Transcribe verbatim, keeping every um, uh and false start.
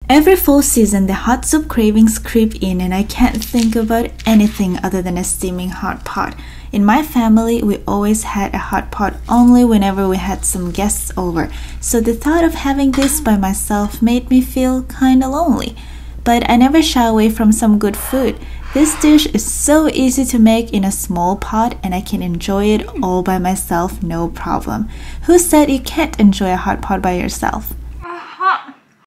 Every fall season, the hot soup cravings creep in and I can't think about anything other than a steaming hot pot. In my family, we always had a hot pot only whenever we had some guests over, so the thought of having this by myself made me feel kinda lonely. But I never shy away from some good food. This dish is so easy to make in a small pot and I can enjoy it all by myself, no problem. Who said you can't enjoy a hot pot by yourself?